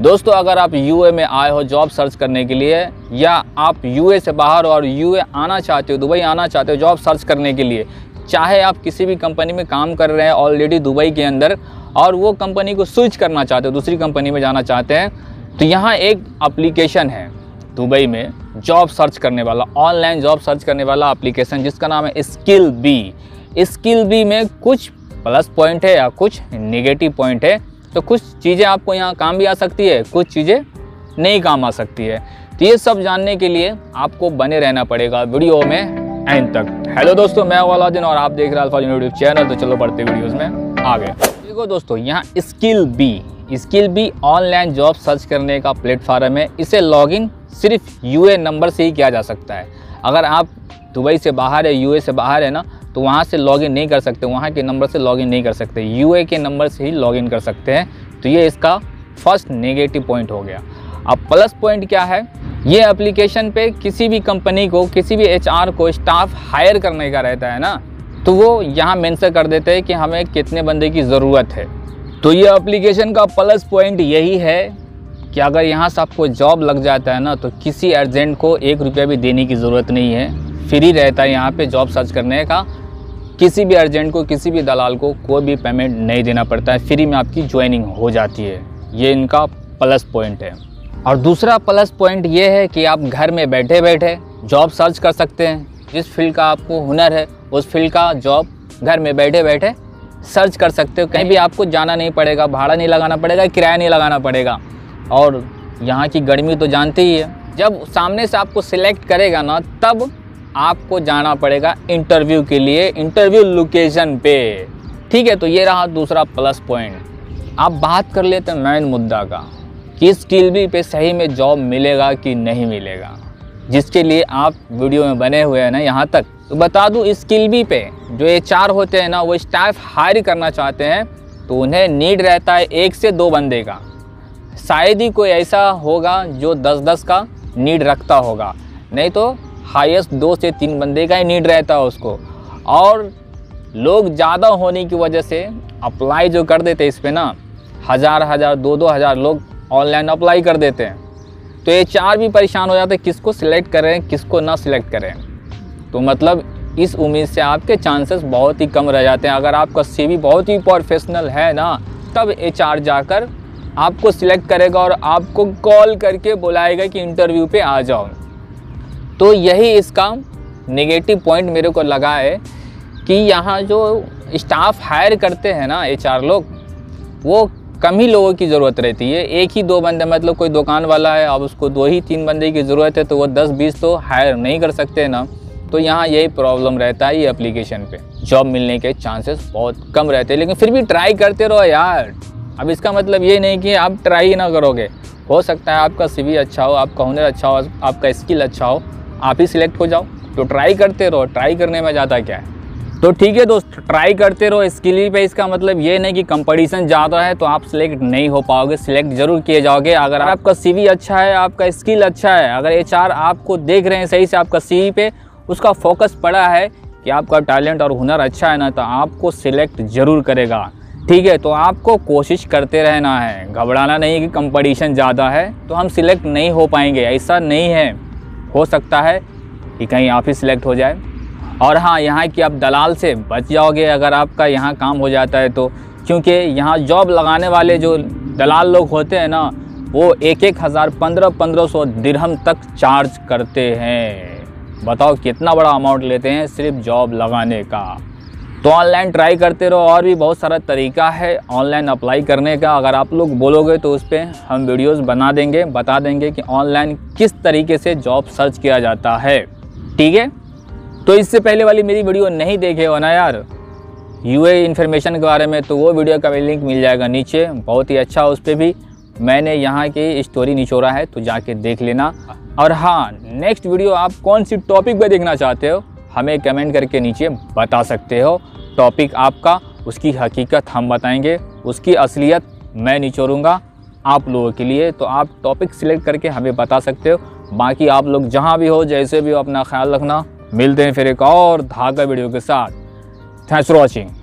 दोस्तों अगर आप यूए में आए हो जॉब सर्च करने के लिए, या आप यूए से बाहर हो और यूए आना चाहते हो, दुबई आना चाहते हो जॉब सर्च करने के लिए, चाहे आप किसी भी कंपनी में काम कर रहे हैं ऑलरेडी दुबई के अंदर और वो कंपनी को स्विच करना चाहते हो, दूसरी कंपनी में जाना चाहते हैं, तो यहाँ एक एप्लीकेशन है दुबई में जॉब सर्च करने वाला, ऑनलाइन जॉब सर्च करने वाला एप्लीकेशन जिसका नाम है स्किल बी। स्किल बी में कुछ प्लस पॉइंट है या कुछ नेगेटिव पॉइंट है। तो कुछ चीज़ें आपको यहाँ काम भी आ सकती है, कुछ चीज़ें नहीं काम आ सकती है। तो ये सब जानने के लिए आपको बने रहना पड़ेगा वीडियो में एंड तक। हेलो दोस्तों, मैं अलाउद्दीन और आप देख रहे हैं अल्फा यूट्यूब चैनल। तो चलो बढ़ते वीडियोस में आगे। देखो दोस्तों, यहाँ Skillbee online job search करने का प्लेटफॉर्म है। इसे लॉगिन सिर्फ यूए नंबर से ही किया जा सकता है। अगर आप दुबई से बाहर है, यूए से बाहर है ना, तो वहाँ से लॉगिन नहीं कर सकते, वहाँ के नंबर से लॉगिन नहीं कर सकते, यूए के नंबर से ही लॉगिन कर सकते हैं। तो ये इसका फर्स्ट नेगेटिव पॉइंट हो गया। अब प्लस पॉइंट क्या है, ये एप्लीकेशन पे किसी भी कंपनी को, किसी भी एचआर को स्टाफ हायर करने का रहता है ना, तो वो यहाँ मेंशन कर देते हैं कि हमें कितने बंदे की ज़रूरत है। तो ये एप्लीकेशन का प्लस पॉइंट यही है कि अगर यहाँ से आपको जॉब लग जाता है ना, तो किसी एजेंट को 1 रुपया भी देने की ज़रूरत नहीं है। फ्री रहता है यहाँ पे जॉब सर्च करने का। किसी भी एजेंट को, किसी भी दलाल को कोई भी पेमेंट नहीं देना पड़ता है, फ्री में आपकी ज्वाइनिंग हो जाती है। ये इनका प्लस पॉइंट है। और दूसरा प्लस पॉइंट ये है कि आप घर में बैठे बैठे जॉब सर्च कर सकते हैं। जिस फील्ड का आपको हुनर है उस फील्ड का जॉब घर में बैठे बैठे सर्च कर सकते हो। कहीं भी आपको जाना नहीं पड़ेगा, भाड़ा नहीं लगाना पड़ेगा, किराया नहीं लगाना पड़ेगा। और यहाँ की गर्मी तो जानते ही है, जब सामने से आपको सिलेक्ट करेगा ना, तब आपको जाना पड़ेगा इंटरव्यू के लिए, इंटरव्यू लोकेशन पे। ठीक है, तो ये रहा दूसरा प्लस पॉइंट। आप बात कर लेते हैं मेन मुद्दा का कि स्किल बी पे सही में जॉब मिलेगा कि नहीं मिलेगा, जिसके लिए आप वीडियो में बने हुए हैं ना यहाँ तक। तो बता दूँ, स्किल बी पे जो एचआर होते हैं ना, वो स्टाफ हायर करना चाहते हैं, तो उन्हें नीड रहता है 1 से 2 बंदे का। शायद ही कोई ऐसा होगा जो 10-10 का नीड रखता होगा, नहीं तो हाईएस्ट 2 से 3 बंदे का ही नीड रहता है उसको। और लोग ज़्यादा होने की वजह से अप्लाई जो कर देते हैं इस पे ना, 1000 2 हज़ार लोग ऑनलाइन अप्लाई कर देते हैं। तो एचआर भी परेशान हो जाते हैं, किसको सिलेक्ट करें किसको ना सिलेक्ट करें। तो मतलब इस उम्मीद से आपके चांसेस बहुत ही कम रह जाते हैं। अगर आपका सीवी बहुत ही प्रोफेशनल है ना, तब एचआर जाकर आपको सिलेक्ट करेगा और आपको कॉल करके बुलाएगा कि इंटरव्यू पे आ जाओ। तो यही इसका नेगेटिव पॉइंट मेरे को लगा है कि यहाँ जो स्टाफ हायर करते हैं ना एचआर लोग, वो कम ही लोगों की ज़रूरत रहती है। 1 ही 2 बंदे, मतलब कोई दुकान वाला है, अब उसको 2 ही 3 बंदे की ज़रूरत है, तो वो 10-20 तो हायर नहीं कर सकते ना। तो यहाँ यही प्रॉब्लम रहता है। ये एप्लीकेशन पे जॉब मिलने के चांसेस बहुत कम रहते हैं, लेकिन फिर भी ट्राई करते रहो यार। अब इसका मतलब ये नहीं कि आप ट्राई ना करोगे। हो सकता है आपका सीवी अच्छा हो, आपका हुनर अच्छा हो, आपका स्किल अच्छा हो, आप ही सिलेक्ट हो जाओ। तो ट्राई करते रहो, ट्राई करने में ज़्यादा क्या है। तो ठीक है दोस्त, ट्राई करते रहो स्किल पे। इसका मतलब ये नहीं कि कंपटीशन ज़्यादा है तो आप सिलेक्ट नहीं हो पाओगे, सिलेक्ट जरूर किए जाओगे अगर आपका सीवी अच्छा है, आपका स्किल अच्छा है। अगर एचआर आपको देख रहे हैं सही से, आपका सीवी पे उसका फोकस पड़ा है कि आपका टैलेंट और हुनर अच्छा है ना, तो आपको सिलेक्ट ज़रूर करेगा। ठीक है, तो आपको कोशिश करते रहना है, घबराना नहीं कि कंपटीशन ज़्यादा है तो हम सिलेक्ट नहीं हो पाएंगे, ऐसा नहीं है। हो सकता है कि कहीं आप ही सिलेक्ट हो जाए। और हाँ, यहाँ की आप दलाल से बच जाओगे अगर आपका यहाँ काम हो जाता है तो, क्योंकि यहाँ जॉब लगाने वाले जो दलाल लोग होते हैं ना, वो 1-1 हज़ार 1500 दिरहम तक चार्ज करते हैं। बताओ कितना बड़ा अमाउंट लेते हैं सिर्फ जॉब लगाने का। तो ऑनलाइन ट्राई करते रहो, और भी बहुत सारा तरीका है ऑनलाइन अप्लाई करने का। अगर आप लोग बोलोगे तो उस पर हम वीडियोस बना देंगे, बता देंगे कि ऑनलाइन किस तरीके से जॉब सर्च किया जाता है। ठीक है, तो इससे पहले वाली मेरी वीडियो नहीं देखे हो ना यार यूए इन्फॉर्मेशन के बारे में, तो वो वीडियो का भी लिंक मिल जाएगा नीचे, बहुत ही अच्छा। उस पर भी मैंने यहाँ की स्टोरी निचोड़ा है, तो जाके देख लेना। और हाँ, नेक्स्ट वीडियो आप कौन सी टॉपिक पर देखना चाहते हो हमें कमेंट करके नीचे बता सकते हो। टॉपिक आपका, उसकी हकीकत हम बताएंगे, उसकी असलियत मैं निचोड़ूंगा आप लोगों के लिए। तो आप टॉपिक सिलेक्ट करके हमें बता सकते हो। बाकी आप लोग जहाँ भी हो, जैसे भी हो, अपना ख्याल रखना। मिलते हैं फिर एक और धागा वीडियो के साथ। Thanks for watching.